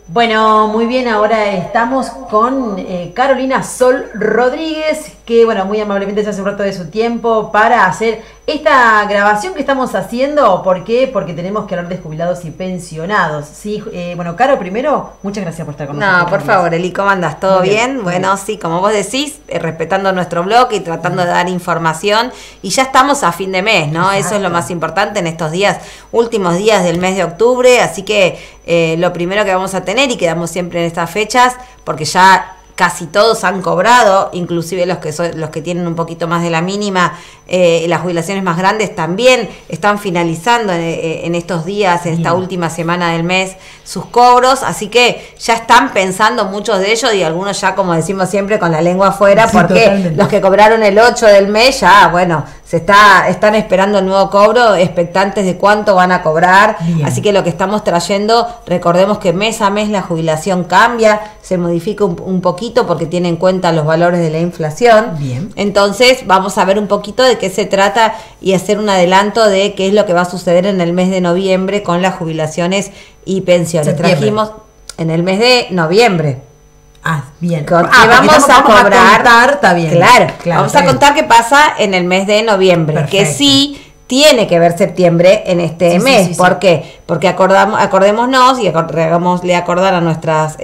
Bueno, muy bien, ahora estamos con Carolina Sol Rodríguez, que bueno, muy amablemente se hace un rato de su tiempo para hacer esta grabación que estamos haciendo. ¿Por qué? Porque tenemos que hablar de jubilados y pensionados, ¿sí? Bueno, Caro, primero, muchas gracias por estar con nosotros. No, por favor, Eli, ¿cómo andas? ¿Todo bien? Bueno, sí, como vos decís, respetando nuestro blog y tratando de dar información, y ya estamos a fin de mes, ¿no? Exacto. Eso es lo más importante en estos días, últimos días del mes de octubre, así que lo primero que vamos a tener, y quedamos siempre en estas fechas, porque ya casi todos han cobrado, inclusive los que tienen un poquito más de la mínima, las jubilaciones más grandes también están finalizando en estos días, en esta última semana del mes, sus cobros, así que ya están pensando muchos de ellos, y algunos ya, como decimos siempre, con la lengua afuera, sí, porque totalmente. Los que cobraron el 8 del mes ya, bueno, están esperando el nuevo cobro, expectantes de cuánto van a cobrar. Bien. Así que lo que estamos trayendo, recordemos que mes a mes la jubilación cambia, se modifica un poquito porque tiene en cuenta los valores de la inflación. Bien. Entonces vamos a ver un poquito de qué se trata y hacer un adelanto de qué es lo que va a suceder en el mes de noviembre con las jubilaciones y pensiones. Septiembre. Trajimos en el mes de noviembre. Ah, bien. Que vamos a cobrar. Está bien. Claro, vamos a contar qué pasa en el mes de noviembre. Perfecto. Que sí tiene que ver septiembre en este mes. Sí. ¿Por qué? Porque acordémonos y hagámosle acordar a nuestra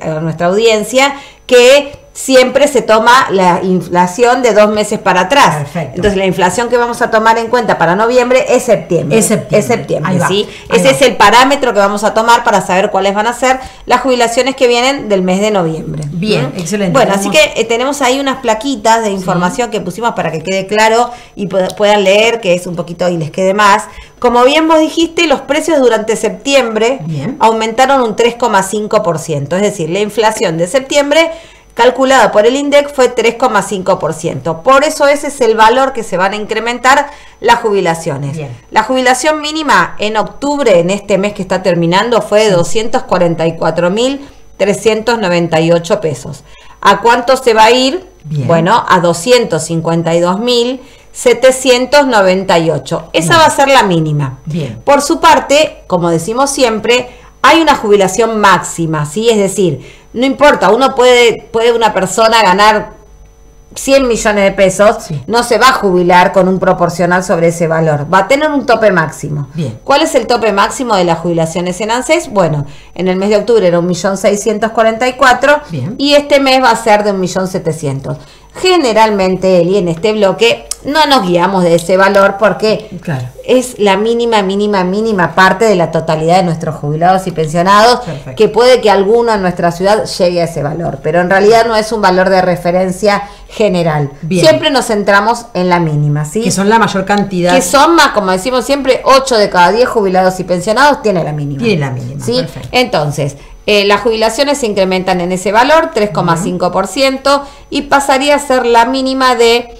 audiencia que siempre se toma la inflación de 2 meses para atrás. Perfecto. Entonces la inflación que vamos a tomar en cuenta para noviembre es septiembre. Es septiembre, ¿sí? Ese es el parámetro que vamos a tomar para saber cuáles van a ser las jubilaciones que vienen del mes de noviembre. Bien, excelente. Bueno, así que tenemos ahí unas plaquitas de información que pusimos para que quede claro y puedan leer, que es un poquito y les quede más. Como bien vos dijiste, los precios durante septiembre aumentaron un 3,5%. Es decir, la inflación de septiembre calculada por el INDEC fue 3,5%. Por eso ese es el valor que se van a incrementar las jubilaciones. Bien. La jubilación mínima en octubre, en este mes que está terminando, fue de 240.398 pesos. ¿A cuánto se va a ir? Bien. Bueno, a 252.798. Esa va a ser la mínima. Bien. Por su parte, como decimos siempre, hay una jubilación máxima, ¿sí? Es decir, no importa, puede una persona ganar 100 millones de pesos, no se va a jubilar con un proporcional sobre ese valor, va a tener un tope máximo. Bien. ¿Cuál es el tope máximo de las jubilaciones en ANSES? Bueno, en el mes de octubre era 1.644.000 y este mes va a ser de 1.700.000. Generalmente, Eli, en este bloque no nos guiamos de ese valor porque es la mínima parte de la totalidad de nuestros jubilados y pensionados. Perfecto. Que puede que alguno en nuestra ciudad llegue a ese valor, pero en realidad no es un valor de referencia general. Bien. Siempre nos centramos en la mínima, ¿sí? Que son la mayor cantidad. Que son más, como decimos siempre, 8 de cada 10 jubilados y pensionados tiene la mínima. Tiene la mínima, ¿sí? Perfecto. Entonces, las jubilaciones se incrementan en ese valor, 3,5%, y pasaría a ser la mínima de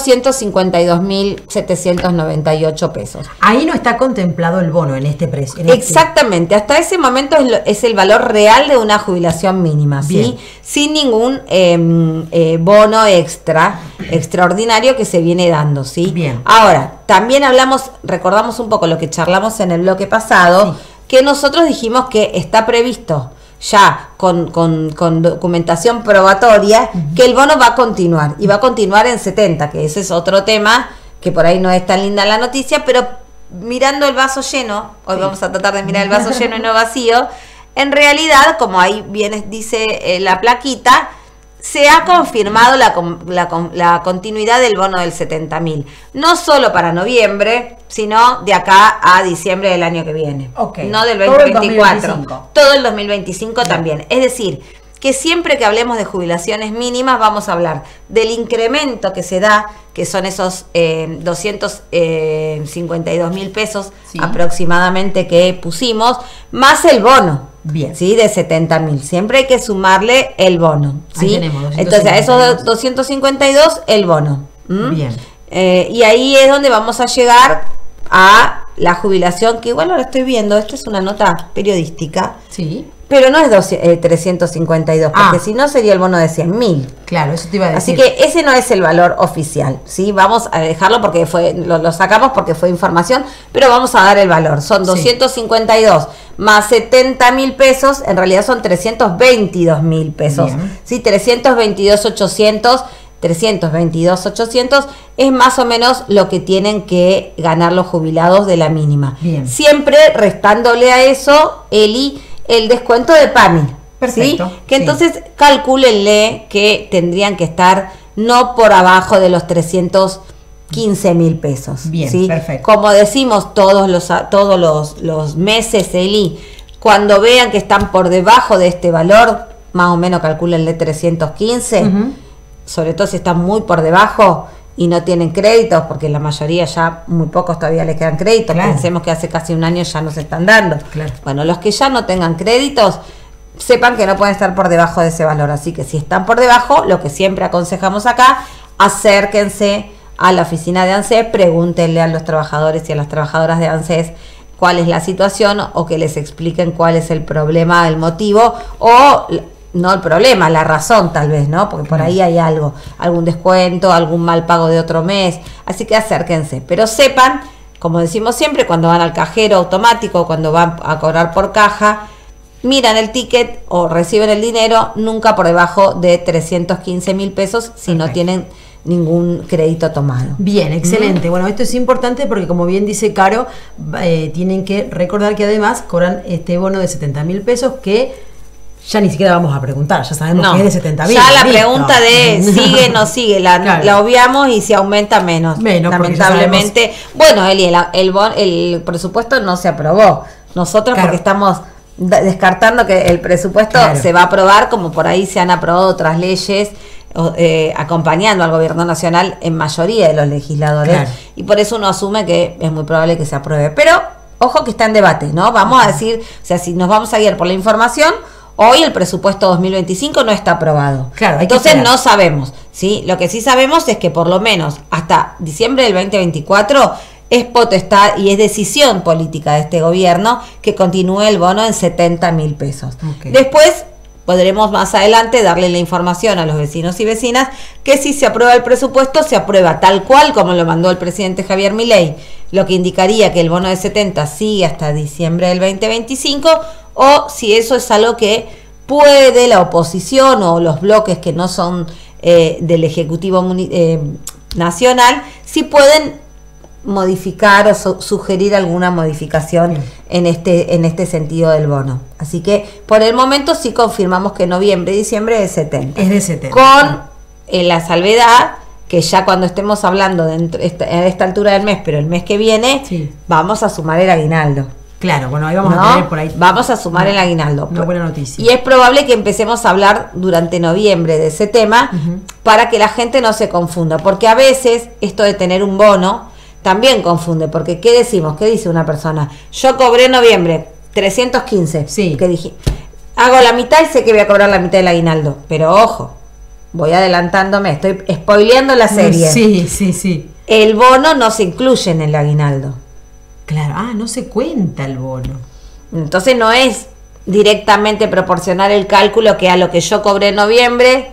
252.798 pesos. Ahí no está contemplado el bono en este precio. Exactamente, hasta ese momento es el valor real de una jubilación mínima, ¿sí? Sin ningún bono extraordinario que se viene dando, ¿sí? Bien. Ahora, también recordamos un poco lo que charlamos en el bloque pasado, que nosotros dijimos que está previsto ya con documentación probatoria que el bono va a continuar, y va a continuar en 70, que ese es otro tema que por ahí no es tan linda la noticia, pero mirando el vaso lleno, hoy vamos a tratar de mirar el vaso lleno y no vacío, en realidad, como ahí bien dice la plaquita, se ha confirmado la continuidad del bono del 70.000, no solo para noviembre, sino de acá a diciembre del año que viene, no del 2024, todo el 2025 también. Es decir, que siempre que hablemos de jubilaciones mínimas vamos a hablar del incremento que se da, que son esos 252.000 pesos aproximadamente que pusimos, más el bono. Bien. ¿Sí? De 70.000. Siempre hay que sumarle el bono, ¿sí? Entonces, a esos 252, el bono. Bien. Y ahí es donde vamos a llegar a la jubilación, que igual ahora estoy viendo, esto es una nota periodística. Sí. Pero no es 352, porque si no sería el bono de 100.000. Claro, eso te iba a decir. Así que ese no es el valor oficial, ¿sí? Vamos a dejarlo porque lo sacamos porque fue información, pero vamos a dar el valor. Son 252 más 70.000 pesos, en realidad son 322.000 pesos. Bien. ¿Sí? 322.800 es más o menos lo que tienen que ganar los jubilados de la mínima. Bien. Siempre restándole a eso, Eli, el descuento de PAMI. Perfecto. ¿Sí? Que entonces calcúlenle que tendrían que estar no por abajo de los 315.000 pesos. Bien, ¿sí? Perfecto. Como decimos todos los meses, Eli, cuando vean que están por debajo de este valor, más o menos calcúlenle 315, sobre todo si están muy por debajo y no tienen créditos, porque la mayoría ya, muy pocos todavía les quedan créditos. Claro. Pensemos que hace casi un año ya nos están dando. Claro. Bueno, los que ya no tengan créditos, sepan que no pueden estar por debajo de ese valor. Así que si están por debajo, lo que siempre aconsejamos acá, acérquense a la oficina de ANSES, pregúntenle a los trabajadores y a las trabajadoras de ANSES cuál es la situación, o que les expliquen cuál es el problema, el motivo, o no el problema, la razón tal vez, ¿no? Porque por ahí hay algo, algún descuento, algún mal pago de otro mes. Así que acérquense, pero sepan, como decimos siempre, cuando van al cajero automático, cuando van a cobrar por caja, miran el ticket o reciben el dinero nunca por debajo de 315.000 pesos si no tienen ningún crédito tomado. Bien, excelente. Bueno, esto es importante porque, como bien dice Caro, tienen que recordar que además cobran este bono de 70.000 pesos que ya ni siquiera vamos a preguntar, ya sabemos que es de 70.000. Ya la pregunta de sigue no sigue, la obviamos, y si aumenta menos lamentablemente. Bueno, Eli, el presupuesto no se aprobó. Nosotros porque estamos descartando que el presupuesto se va a aprobar, como por ahí se han aprobado otras leyes acompañando al gobierno nacional en mayoría de los legisladores, y por eso uno asume que es muy probable que se apruebe. Pero ojo que está en debate, ¿no? Vamos a decir, o sea, si nos vamos a guiar por la información, hoy el presupuesto 2025 no está aprobado. Entonces no sabemos, ¿sí? Lo que sí sabemos es que por lo menos hasta diciembre del 2024 es potestad y es decisión política de este gobierno que continúe el bono en 70.000 pesos. Después podremos más adelante darle la información a los vecinos y vecinas que si se aprueba el presupuesto, se aprueba tal cual como lo mandó el presidente Javier Milei, lo que indicaría que el bono de 70 sigue hasta diciembre del 2025, o si eso es algo que puede la oposición o los bloques que no son del Ejecutivo Nacional, si pueden modificar o sugerir alguna modificación en este sentido del bono. Así que por el momento sí confirmamos que noviembre y diciembre es 70. Es de 70. Con la salvedad que ya cuando estemos hablando a esta altura del mes, pero el mes que viene, vamos a sumar el aguinaldo. Claro, bueno, ahí vamos a tener por ahí. Vamos a sumar el aguinaldo. Una buena noticia. Y es probable que empecemos a hablar durante noviembre de ese tema para que la gente no se confunda. Porque a veces esto de tener un bono también confunde. Porque ¿qué decimos? ¿Qué dice una persona? Yo cobré en noviembre 315. Sí. ¿Qué dije? Hago la mitad y sé que voy a cobrar la mitad del aguinaldo. Pero ojo, voy adelantándome. Estoy spoileando la serie. Sí. El bono no se incluye en el aguinaldo. Claro, no se cuenta el bono. Entonces no es directamente proporcional el cálculo que a lo que yo cobré en noviembre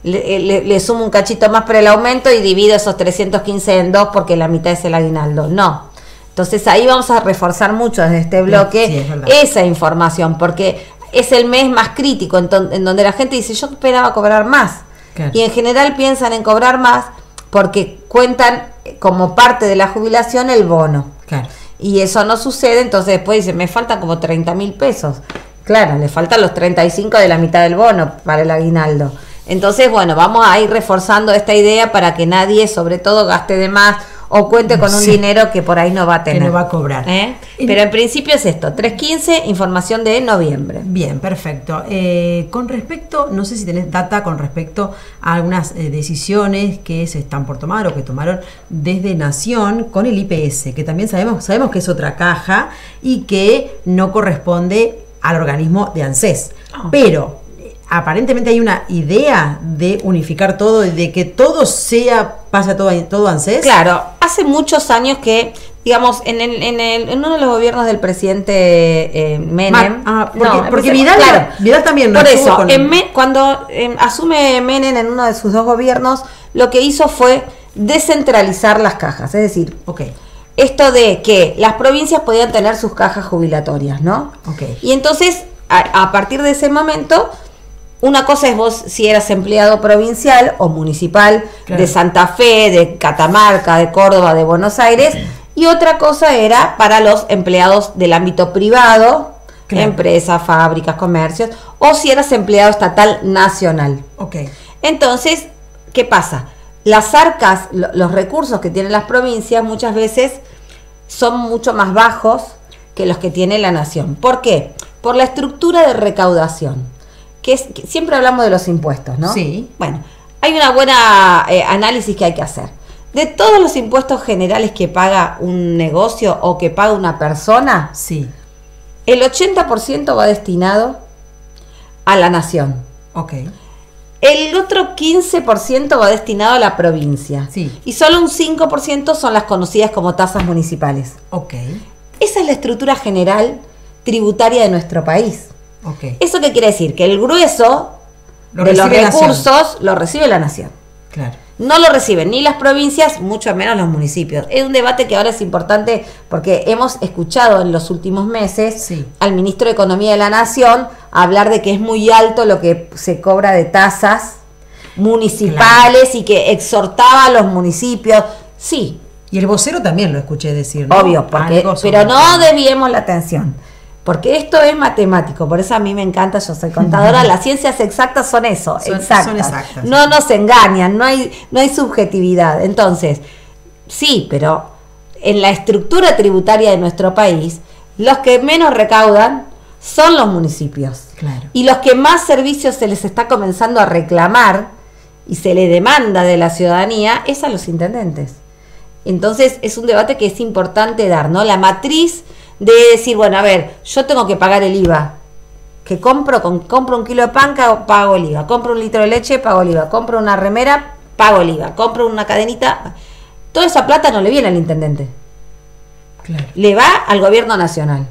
le sumo un cachito más por el aumento y divido esos 315 en 2 porque la mitad es el aguinaldo. No. Entonces ahí vamos a reforzar mucho desde este bloque esa información, porque es el mes más crítico en donde la gente dice yo esperaba cobrar más. Y en general piensan en cobrar más porque cuentan como parte de la jubilación el bono. Y eso no sucede, entonces después dicen, me faltan como 30.000 pesos. Claro, le faltan los 35 de la mitad del bono para el aguinaldo. Entonces, bueno, vamos a ir reforzando esta idea para que nadie, sobre todo, gaste de más o cuente con un dinero que por ahí no va a tener. Que no va a cobrar. Pero en principio es esto, 315, información de noviembre. Bien, perfecto. Con respecto, no sé si tenés data con respecto a algunas decisiones que se están por tomar o que tomaron desde Nación con el IPS, que también sabemos que es otra caja y que no corresponde al organismo de ANSES. Pero aparentemente hay una idea de unificar todo y de que todo pase todo ANSES. Claro, hace muchos años que digamos, en uno de los gobiernos del presidente Menem. Porque Vidal, claro, Vidal también. Por eso, cuando asume Menem en uno de sus 2 gobiernos, lo que hizo fue descentralizar las cajas. Es decir, esto de que las provincias podían tener sus cajas jubilatorias, ¿no? Y entonces, a partir de ese momento, una cosa es vos si eras empleado provincial o municipal, claro, de Santa Fe, de Catamarca, de Córdoba, de Buenos Aires, y otra cosa era para los empleados del ámbito privado, claro, empresas, fábricas, comercios, o si eras empleado estatal nacional. Entonces, ¿qué pasa? Las arcas, los recursos que tienen las provincias muchas veces son mucho más bajos que los que tiene la nación. ¿Por qué? Por la estructura de recaudación, que siempre hablamos de los impuestos, ¿no? Sí. Bueno, hay una buena análisis que hay que hacer. De todos los impuestos generales que paga un negocio o que paga una persona, sí, el 80% va destinado a la nación. El otro 15% va destinado a la provincia. Sí. Y solo un 5% son las conocidas como tasas municipales. Esa es la estructura general tributaria de nuestro país. ¿Eso qué quiere decir? Que el grueso de los recursos lo recibe la nación. Claro. No lo reciben ni las provincias, mucho menos los municipios. Es un debate que ahora es importante porque hemos escuchado en los últimos meses, sí, al ministro de Economía de la Nación hablar de que es muy alto lo que se cobra de tasas municipales, claro, y que exhortaba a los municipios. Sí. Y el vocero también lo escuché decir, ¿no? Obvio, pero no desviemos la atención. Porque esto es matemático, por eso a mí me encanta, yo soy contadora, las ciencias exactas son eso, exactas. Son exactas. No nos engañan, no hay subjetividad. Entonces, sí, pero en la estructura tributaria de nuestro país, los que menos recaudan son los municipios. Claro. Y los que más servicios se les está comenzando a reclamar y se le demanda de la ciudadanía es a los intendentes. Entonces, es un debate que es importante dar, ¿no? La matriz de decir, bueno, a ver, yo tengo que pagar el IVA, que compro un kilo de pan, pago el IVA, compro un litro de leche, pago el IVA, compro una remera, pago el IVA, compro una cadenita, toda esa plata no le viene al intendente, claro, le va al gobierno nacional.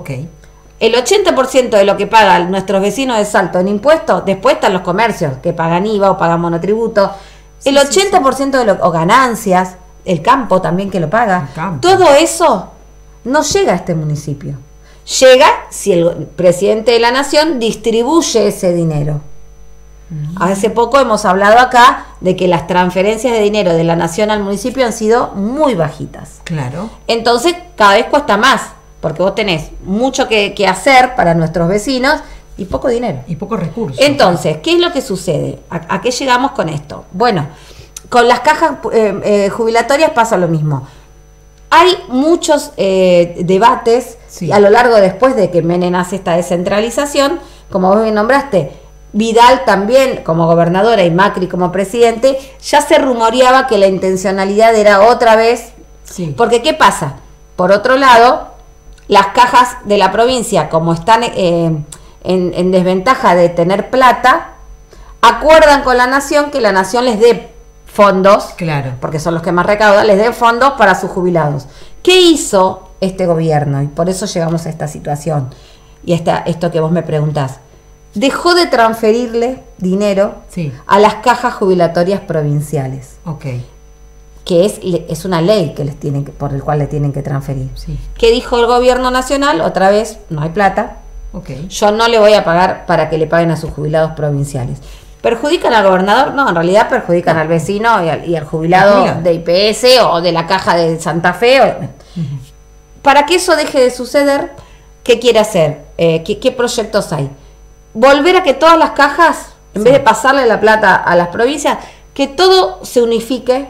El 80% de lo que pagan nuestros vecinos de Salto en impuestos, después están los comercios que pagan IVA o pagan monotributo, el 80% de o ganancias, el campo también que lo paga, todo eso no llega a este municipio. Llega si el presidente de la nación distribuye ese dinero. Hace poco hemos hablado acá de que las transferencias de dinero de la nación al municipio han sido muy bajitas. Claro. Entonces cada vez cuesta más, porque vos tenés mucho que hacer para nuestros vecinos y poco dinero. Y pocos recursos. Entonces, ¿qué es lo que sucede? ¿A qué llegamos con esto? Bueno, con las cajas jubilatorias pasa lo mismo. Hay muchos debates, sí, a lo largo después de que Menem hace esta descentralización, como vos bien nombraste, Vidal también como gobernadora y Macri como presidente, ya se rumoreaba que la intencionalidad era otra vez, sí, porque ¿qué pasa? Por otro lado, las cajas de la provincia, como están en desventaja de tener plata, acuerdan con la nación que la nación les dé fondos, claro, porque son los que más recaudan, les den fondos para sus jubilados. ¿Qué hizo este gobierno? Y por eso llegamos a esta situación y esto que vos me preguntás. Dejó de transferirle dinero, sí, a las cajas jubilatorias provinciales. Que es una ley que por el cual le tienen que transferir. Sí. ¿Qué dijo el gobierno nacional? Otra vez, no hay plata. Yo no le voy a pagar para que le paguen a sus jubilados provinciales. ¿Perjudican al gobernador? No, en realidad perjudican al vecino y al jubilado de IPS o de la caja de Santa Fe. Para que eso deje de suceder, ¿qué quiere hacer? ¿Qué proyectos hay? Volver a que todas las cajas, en vez de pasarle la plata a las provincias, que todo se unifique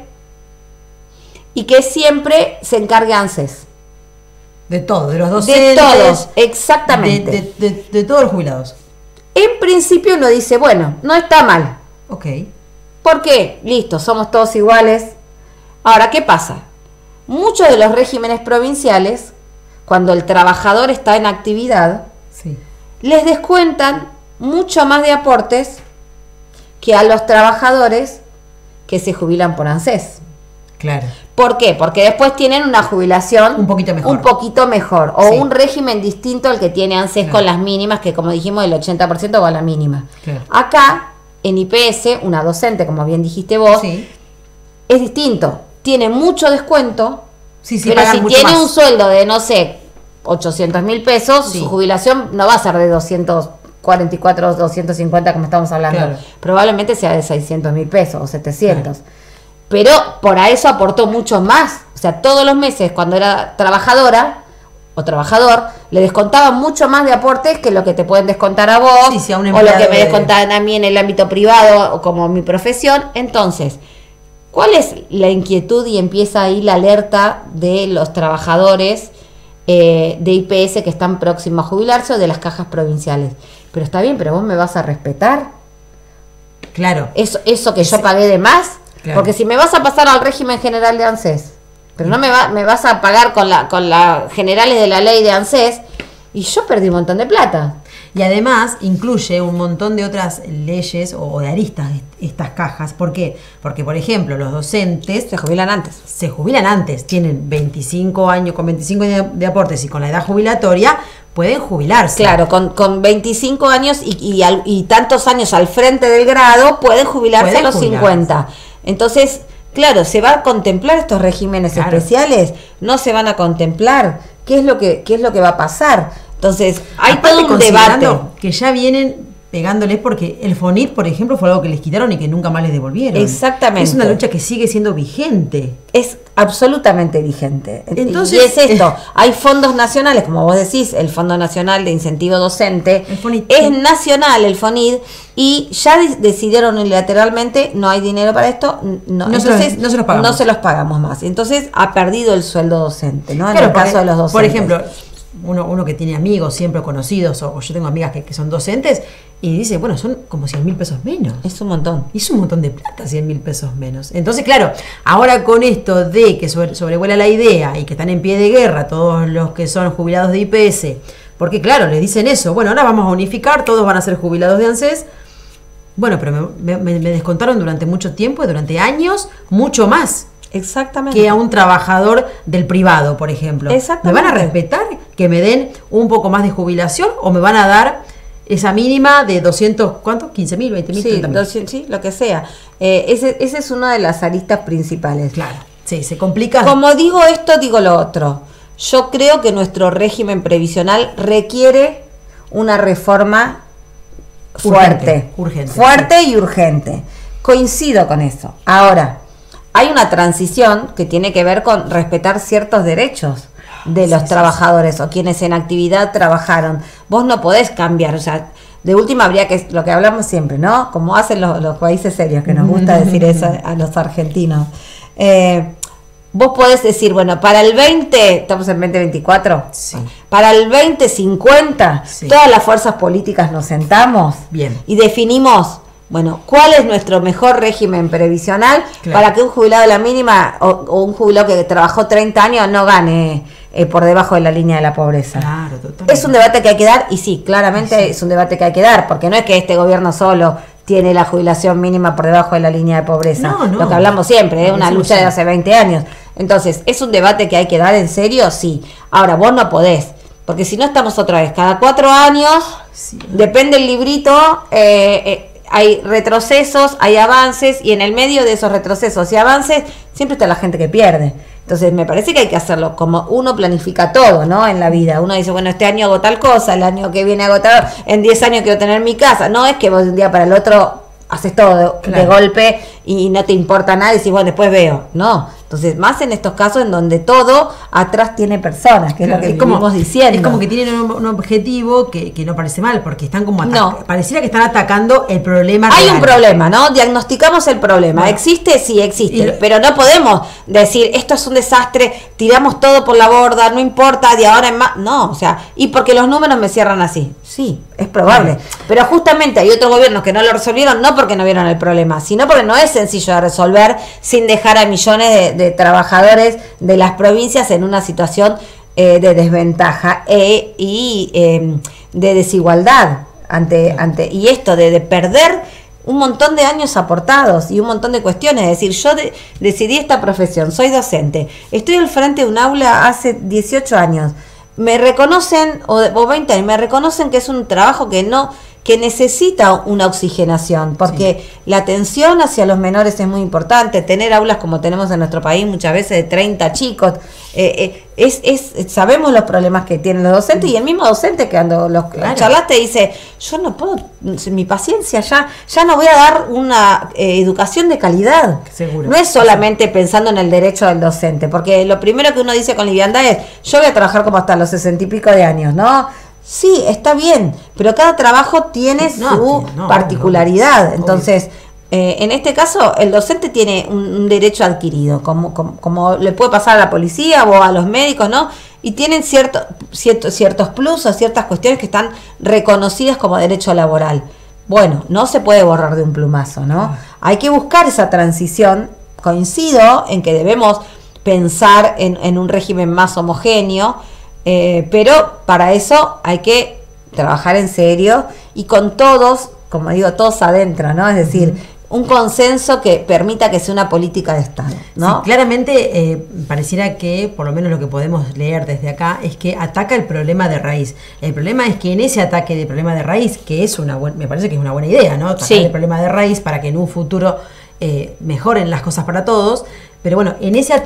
y que siempre se encargue ANSES. De todo, de los docentes. De todos, exactamente. De todos los jubilados. En principio uno dice, bueno, no está mal. ¿Por qué? Listo, somos todos iguales. Ahora, ¿qué pasa? Muchos de los regímenes provinciales, cuando el trabajador está en actividad, sí, les descuentan mucho más de aportes que a los trabajadores que se jubilan por ANSES. Claro. ¿Por qué? Porque después tienen una jubilación un poquito mejor o un régimen distinto al que tiene ANSES con las mínimas, que como dijimos el 80% va a la mínima. Acá, en IPS, una docente, como bien dijiste vos, es distinto. Tiene mucho descuento, pero si tiene un sueldo de, no sé, 800.000 pesos, su jubilación no va a ser de 244, 250 como estamos hablando. Probablemente sea de 600.000 pesos o 700. Pero por eso aportó mucho más. O sea, todos los meses cuando era trabajadora o trabajador, le descontaban mucho más de aportes que lo que te pueden descontar a vos, o lo que me descontaban a mí en el ámbito privado o como mi profesión. Entonces, ¿cuál es la inquietud? Y empieza ahí la alerta de los trabajadores de IPS que están próximos a jubilarse o de las cajas provinciales. Pero está bien, pero vos me vas a respetar. Claro. Eso que yo pagué de más. Claro. Porque si me vas a pasar al régimen general de ANSES, pero no me vas a pagar con la generales de la ley de ANSES, y yo perdí un montón de plata. Y además incluye un montón de otras leyes o de aristas estas cajas. ¿Por qué? Porque, por ejemplo, los docentes se jubilan antes. Tienen 25 años, con 25 años de aportes y con la edad jubilatoria, pueden jubilarse. Claro, con 25 años y tantos años al frente del grado, pueden jubilarse a los 50. Entonces, claro, ¿se va a contemplar estos regímenes especiales? No se van a contemplar. ¿Qué es lo que va a pasar? Entonces, hay todo un debate. Que ya vienen pegándoles porque el FONIT, por ejemplo, fue algo que les quitaron y que nunca más les devolvieron. Exactamente. Es una lucha que sigue siendo vigente. Es absolutamente vigente. Entonces, y es esto, hay fondos nacionales, como vos decís, el Fondo Nacional de Incentivo Docente, el FONIT, es nacional el FONID, y ya decidieron unilateralmente, no hay dinero para esto, no se los pagamos más. Entonces ha perdido el sueldo docente, ¿no? En el caso de los docentes. Por ejemplo, uno que tiene amigos siempre conocidos, o yo tengo amigas que son docentes, y dice, bueno, son como 100.000 pesos menos. Es un montón. Y es un montón de plata, 100.000 pesos menos. Entonces, claro, ahora con esto de que sobrevuela la idea y que están en pie de guerra todos los que son jubilados de IPS, porque claro, les dicen eso, bueno, ahora vamos a unificar, todos van a ser jubilados de ANSES. Bueno, pero me descontaron durante mucho tiempo, durante años, mucho más. Exactamente. Que a un trabajador del privado, por ejemplo. Exactamente. ¿Me van a respetar que me den un poco más de jubilación o me van a dar esa mínima de 200, ¿cuánto? 15.000, 20.000, sí, 30.000. Sí, lo que sea. Ese es una de las aristas principales. Claro, sí, se complica. Como digo esto, digo lo otro. Yo creo que nuestro régimen previsional requiere una reforma fuerte y urgente. Coincido con eso. Ahora, hay una transición que tiene que ver con respetar ciertos derechos de los trabajadores o quienes en actividad trabajaron. Vos no podés cambiar, o sea, de última habría que, lo que hablamos siempre, ¿no? Como hacen los países serios, que nos gusta decir eso a los argentinos. Vos podés decir, bueno, para el 20, estamos en 2024, para el 2050, todas las fuerzas políticas nos sentamos y definimos, bueno, ¿cuál es nuestro mejor régimen previsional para que un jubilado de la mínima o un jubilado que trabajó 30 años no gane por debajo de la línea de la pobreza? Claro, totalmente. Es un debate que hay que dar, y sí, claramente es un debate que hay que dar, porque no es que este gobierno solo tiene la jubilación mínima por debajo de la línea de pobreza. No. Lo que hablamos siempre, es una lucha de hace 20 años. Entonces, ¿es un debate que hay que dar en serio? Sí. Ahora, vos no podés, porque si no estamos otra vez, cada 4 años, depende el librito, hay retrocesos, hay avances, y en el medio de esos retrocesos y avances siempre está la gente que pierde. Entonces me parece que hay que hacerlo como uno planifica todo, ¿no? En la vida. Uno dice, bueno, este año hago tal cosa, el año que viene hago tal, en 10 años quiero tener mi casa. No es que vos de un día para el otro haces todo de golpe y no te importa nada y decís, bueno, después veo. No. Entonces, más en estos casos en donde todo atrás tiene personas, que es lo que estamos diciendo. Es como que tienen un objetivo que no parece mal, porque están como pareciera que están atacando el problema real. Hay un problema, ¿no? Diagnosticamos el problema. Bueno, ¿existe? Sí, existe. Pero no podemos decir, esto es un desastre, tiramos todo por la borda, no importa, de ahora en más. No, o sea, y porque los números me cierran así. Sí, es probable. Pero justamente hay otros gobiernos que no lo resolvieron, no porque no vieron el problema, sino porque no es sencillo de resolver sin dejar a millones de trabajadores de las provincias en una situación de desventaja y de desigualdad y esto de perder un montón de años aportados y un montón de cuestiones. Es decir, yo decidí esta profesión, soy docente, estoy al frente de un aula hace 18 años, me reconocen, o 20 años, me reconocen que es un trabajo que necesita una oxigenación, porque la atención hacia los menores es muy importante. Tener aulas como tenemos en nuestro país, muchas veces de 30 chicos, sabemos los problemas que tienen los docentes, y el mismo docente que cuando los charlaste dice, yo no puedo, mi paciencia ya no voy a dar una educación de calidad. Seguro. No es solamente pensando en el derecho del docente, porque lo primero que uno dice con liviandad es, yo voy a trabajar como hasta los 60 y pico de años, ¿no? Sí, está bien, pero cada trabajo tiene su particularidad. Entonces, en este caso, el docente tiene un derecho adquirido, como le puede pasar a la policía o a los médicos, ¿no? Y tienen ciertos plus o ciertas cuestiones que están reconocidas como derecho laboral. Bueno, no se puede borrar de un plumazo, ¿no? Hay que buscar esa transición. Coincido en que debemos pensar en un régimen más homogéneo, pero para eso hay que trabajar en serio y con todos, como digo, todos adentro, ¿no? Es decir, un consenso que permita que sea una política de Estado, ¿no? Sí, claramente pareciera que, por lo menos lo que podemos leer desde acá, es que ataca el problema de raíz. El problema es que en ese ataque de problema de raíz, que es me parece que es una buena idea, ¿no? Atacar el problema de raíz para que en un futuro mejoren las cosas para todos, pero bueno, en ese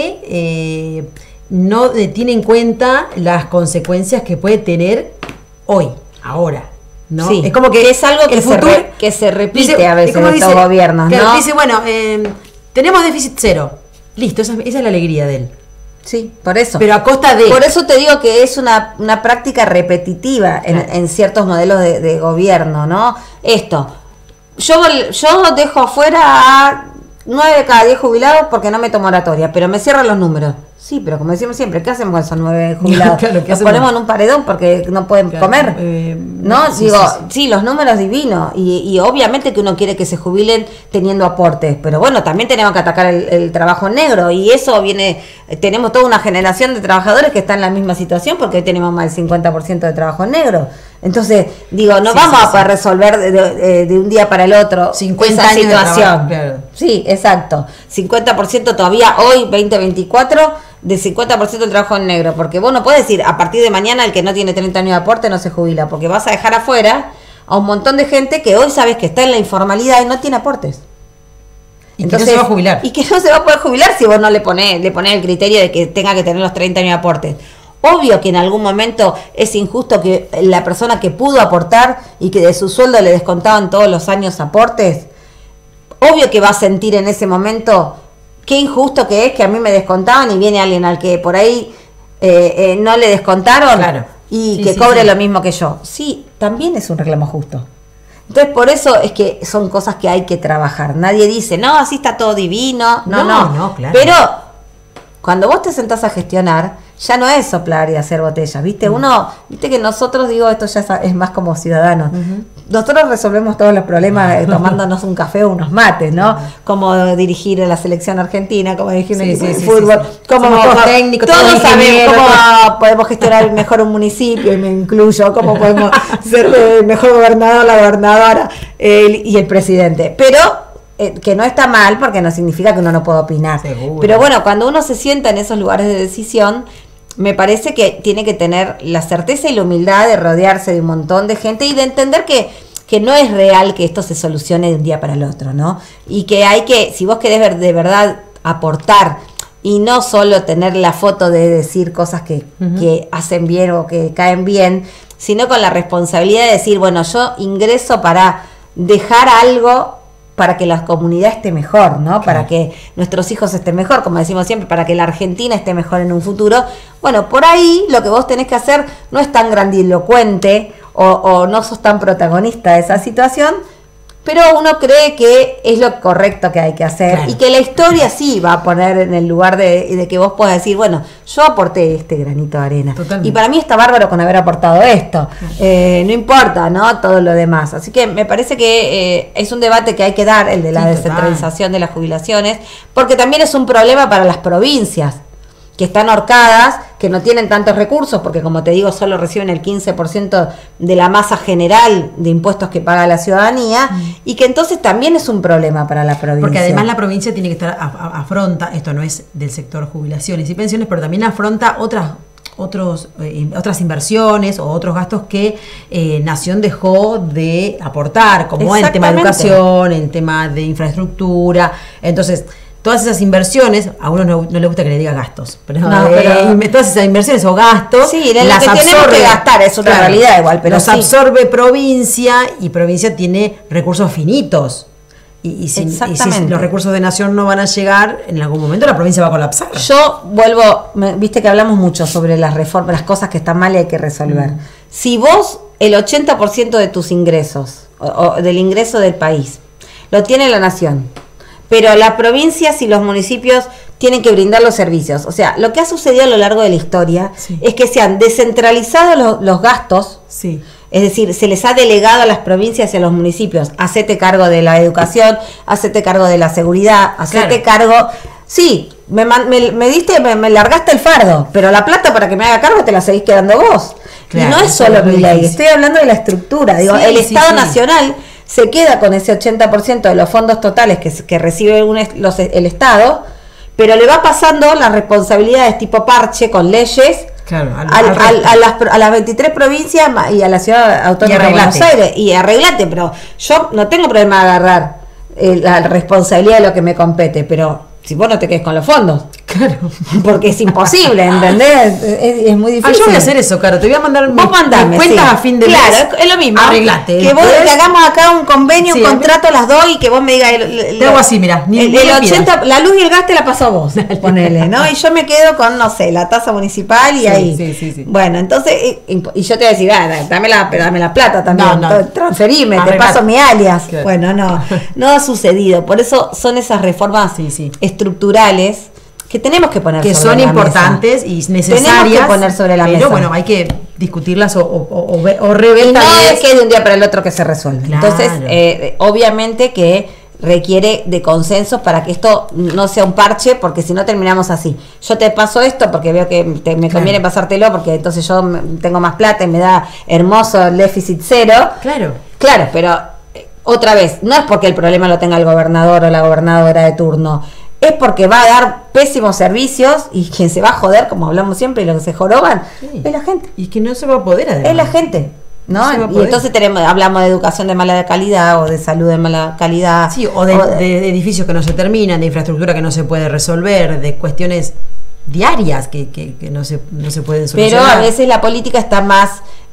ataque no tiene en cuenta las consecuencias que puede tener hoy, ahora, ¿no? Sí, es como que es algo que se repite dice, a veces en estos gobiernos, ¿no? Dice, bueno, tenemos déficit cero, listo, esa es la alegría de él. Sí, por eso. Pero a costa de... Por eso te digo que es una práctica repetitiva en ciertos modelos de gobierno, ¿no? Esto, yo dejo afuera a 9 de cada 10 jubilados porque no meto moratoria, pero me cierran los números. Sí, pero como decimos siempre, ¿qué hacemos con esos 9 jubilados? Los ponemos en un paredón porque no pueden comer. ¿No? Sí, los números divinos. Y obviamente que uno quiere que se jubilen teniendo aportes. Pero bueno, también tenemos que atacar el trabajo negro. Y eso tenemos toda una generación de trabajadores que están en la misma situación porque hoy tenemos más del 50% de trabajo negro. Entonces, no vamos a poder resolver de un día para el otro 50 esa años situación. De trabajo, claro. Sí, exacto. 50% todavía hoy, 2024, de 50% del trabajo en negro. Porque vos no podés decir, a partir de mañana el que no tiene 30 años de aporte no se jubila. Porque vas a dejar afuera a un montón de gente que hoy sabes que está en la informalidad y no tiene aportes. Y entonces, que no se va a jubilar. Y que no se va a poder jubilar si vos no le ponés el criterio de que tenga que tener los 30 años de aportes. Obvio que en algún momento es injusto que la persona que pudo aportar y que de su sueldo le descontaban todos los años aportes, obvio que va a sentir en ese momento qué injusto que es que a mí me descontaban y viene alguien al que por ahí no le descontaron y que cobre lo mismo que yo. Sí, también es un reclamo justo. Entonces, por eso es que son cosas que hay que trabajar. Nadie dice, no, así está todo divino. No, claro. Pero cuando vos te sentás a gestionar, ya no es soplar y hacer botellas, ¿viste? Viste que nosotros, esto ya es más como ciudadanos. Nosotros resolvemos todos los problemas tomándonos un café o unos mates, ¿no? Cómo dirigir a la selección argentina, cómo dirigir el fútbol, cómo técnicos, todos sabemos cómo podemos gestionar mejor un municipio, y me incluyo, cómo podemos ser el mejor gobernador, la gobernadora y el presidente. Pero que no está mal porque no significa que uno no pueda opinar. Seguro. Pero bueno, cuando uno se sienta en esos lugares de decisión, me parece que tiene que tener la certeza y la humildad de rodearse de un montón de gente y de entender que no es real que esto se solucione de un día para el otro, ¿no? Y que si vos querés de verdad aportar y no solo tener la foto de decir cosas que hacen bien o que caen bien, sino con la responsabilidad de decir, bueno, yo ingreso para dejar algo para que la comunidad esté mejor, ¿no? Para que nuestros hijos estén mejor, como decimos siempre, para que la Argentina esté mejor en un futuro. Bueno, por ahí lo que vos tenés que hacer no es tan grandilocuente o no sos tan protagonista de esa situación, pero uno cree que es lo correcto que hay que hacer y que la historia sí va a poner en el lugar de que vos puedas decir, bueno, yo aporté este granito de arena. Totalmente. Y para mí está bárbaro con haber aportado esto. No importa, ¿no? Todo lo demás. Así que me parece que es un debate que hay que dar, el de la descentralización de las jubilaciones, porque también es un problema para las provincias, que están ahorcadas que no tienen tantos recursos, porque como te digo, solo reciben el 15% de la masa general de impuestos que paga la ciudadanía, y que entonces también es un problema para la provincia. Porque además la provincia tiene que estar, afronta, esto no es del sector jubilaciones y pensiones, pero también afronta otras inversiones o otros gastos que Nación dejó de aportar, como el tema de educación, el tema de infraestructura. Entonces, todas esas inversiones, a uno no le gusta que le diga gastos, pero todas esas inversiones o gastos, sí, las que tenemos que gastar, es una realidad igual, pero los absorbe provincia, y provincia tiene recursos finitos. Y si los recursos de Nación no van a llegar, en algún momento la provincia va a colapsar. Yo vuelvo, viste que hablamos mucho sobre las reformas, las cosas que están mal y hay que resolver. Si vos, el 80% de tus ingresos, o del ingreso del país, lo tiene la Nación, pero las provincias y los municipios tienen que brindar los servicios. O sea, lo que ha sucedido a lo largo de la historia es que se han descentralizado los gastos. Sí. Es decir, se les ha delegado a las provincias y a los municipios: hacete cargo de la educación, hacete cargo de la seguridad, hacete cargo. Sí, me largaste el fardo, pero la plata para que me haga cargo te la seguís quedando vos. Claro, y no es solo mi ley, estoy hablando de la estructura. Digo, el Estado Nacional se queda con ese 80% de los fondos totales que recibe el Estado, pero le va pasando las responsabilidades tipo parche con leyes. Claro, a las 23 provincias y a la ciudad autónoma de Buenos Aires, y arreglate, pero yo no tengo problema de agarrar la responsabilidad de lo que me compete, pero si vos no te quedes con los fondos, claro, porque es imposible, ¿entendés? Es muy difícil. Yo voy a hacer eso, Caro, te voy a mandar mis cuentas a fin de mes. Claro, es lo mismo. Arreglate. Que vos que hagamos acá un convenio, un contrato las dos, y que vos me digas te hago así, mira, el 80, la luz y el gas te la pasó vos, ponele, ¿no? Y yo me quedo con, no sé, la tasa municipal y ahí. Sí. Bueno, entonces, y yo te voy a decir, dame la plata también, transferime, te paso mi alias. Claro. Bueno, no ha sucedido. Por eso son esas reformas estructurales que tenemos que poner que sobre son la importantes mesa. Y necesarias. Tenemos que poner sobre la mesa. Pero bueno, hay que discutirlas o rever. Y no es que de un día para el otro que se resuelve. Claro. Entonces, obviamente que requiere de consensos para que esto no sea un parche, porque si no terminamos así. Yo te paso esto porque veo que me conviene pasártelo, porque entonces yo tengo más plata y me da hermoso el déficit cero. Claro, pero otra vez, no es porque el problema lo tenga el gobernador o la gobernadora de turno, es porque va a dar pésimos servicios, y quien se va a joder, como hablamos siempre, y lo que se joroban es la gente. Y que no se va a poder, además. Es la gente, ¿no? Y entonces hablamos de educación de mala calidad, o de salud de mala calidad. Sí, o de edificios que no se terminan, de infraestructura que no se puede resolver, de cuestiones diarias que no se pueden solucionar. Pero a veces la política está más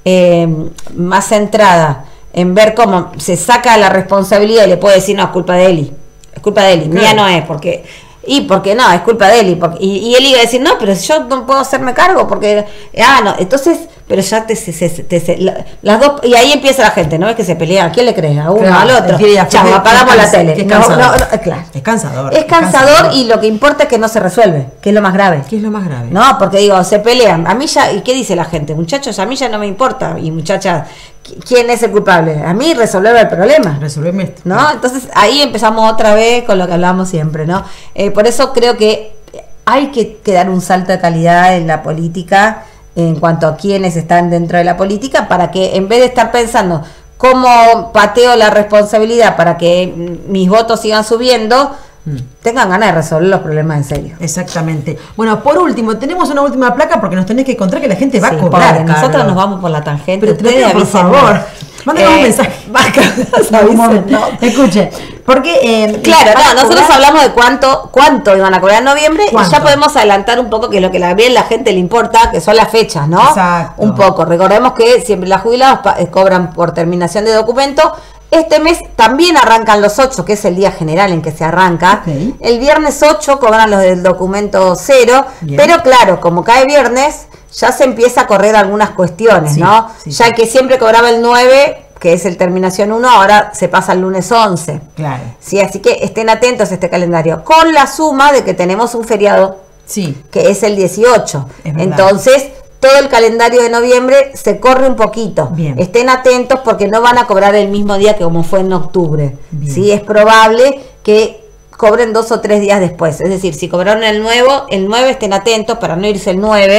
centrada en ver cómo se saca la responsabilidad, y le puede decir, no, es culpa de Eli. Es culpa de Eli, claro. Mía no es, porque no, es culpa de Eli, y Eli iba a decir, no, pero yo no puedo hacerme cargo, porque, no, entonces, pero ya las dos, y ahí empieza la gente, ¿no? Es que se pelean, ¿a quién le cree? A uno, claro, al otro, chao, apagamos la tele. Claro. Es cansador, y lo que importa es que no se resuelve, que es lo más grave. ¿Qué es lo más grave? No, porque digo, se pelean, a mí ya, ¿y qué dice la gente? Muchachos, a mí ya no me importa, y muchachas, ¿quién es el culpable? A mí resolver el problema. Resolverme esto. ¿No? Entonces ahí empezamos otra vez con lo que hablamos siempre, ¿no? Por eso creo que hay que dar un salto de calidad en la política, en cuanto a quienes están dentro de la política, para que en vez de estar pensando cómo pateo la responsabilidad para que mis votos sigan subiendo, tengan ganas de resolver los problemas en serio. Exactamente. Bueno, por último, tenemos una última placa, porque nos tenés que contar que la gente va a cobrar. Nosotros nos vamos por la tangente. Pero ustedes, por favor, mándenos un mensaje. Escuche, porque nosotros hablamos de cuánto iban a cobrar en noviembre, y ya podemos adelantar un poco que lo que la gente le importa, que son las fechas, ¿no? Exacto. Un poco. Recordemos que siempre las jubiladas cobran por terminación de documento. Este mes también arrancan los 8, que es el día general en que se arranca. Okay. El viernes 8 cobran los del documento 0, pero claro, como cae viernes, ya se empieza a correr algunas cuestiones, ¿no? Ya que siempre cobraba el 9, que es el terminación 1, ahora se pasa al lunes 11. Claro. Sí, así que estén atentos a este calendario, con la suma de que tenemos un feriado, que es el 18. Entonces, todo el calendario de noviembre se corre un poquito. Bien. Estén atentos, porque no van a cobrar el mismo día que como fue en octubre. Bien. Sí, es probable que cobren 2 o 3 días después. Es decir, si cobraron el 9 estén atentos para no irse el 9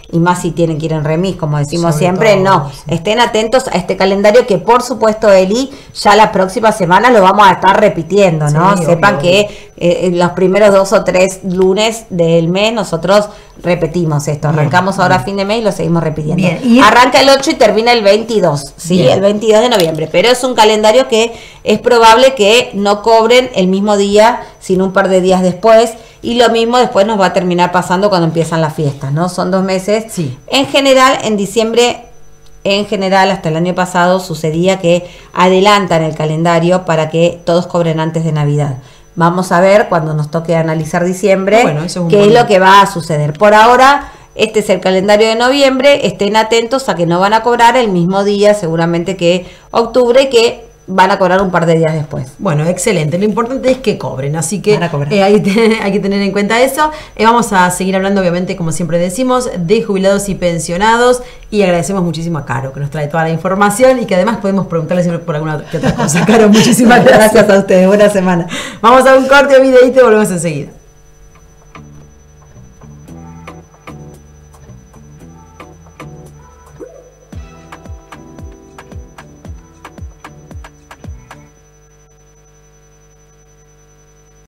y más si tienen que ir en remis, como decimos Sobre siempre, todo, no, sí. estén atentos a este calendario que por supuesto, Eli, ya la próxima semana lo vamos a estar repitiendo, ¿no? Sí, Sepan obvio, que los primeros 2 o 3 lunes del mes nosotros repetimos esto, Bien, arrancamos ahora a bien. fin de mes y lo seguimos repitiendo. Bien, y Arranca el 8 y termina el 22, ¿sí? Bien. El 22 de noviembre, pero es un calendario que es probable que no cobren el mismo día, sino un par de días después, y lo mismo después nos va a terminar pasando cuando empiezan las fiestas, ¿no? Son 2 meses. Sí. En general, en diciembre, hasta el año pasado, sucedía que adelantan el calendario para que todos cobren antes de Navidad. Vamos a ver cuando nos toque analizar diciembre Bueno, eso es un qué es buen- lo que va a suceder. Por ahora, este es el calendario de noviembre, estén atentos a que no van a cobrar el mismo día, seguramente que octubre, que van a cobrar un par de días después. Bueno, excelente. Lo importante es que cobren, así que Van a cobrar. hay que tener en cuenta eso. Vamos a seguir hablando, obviamente, como siempre decimos, de jubilados y pensionados, y agradecemos muchísimo a Caro, que nos trae toda la información y que además podemos preguntarle siempre por alguna que otra cosa. Caro, muchísimas gracias. Gracias a ustedes, buena semana. Vamos a un corte, videíto y volvemos enseguida.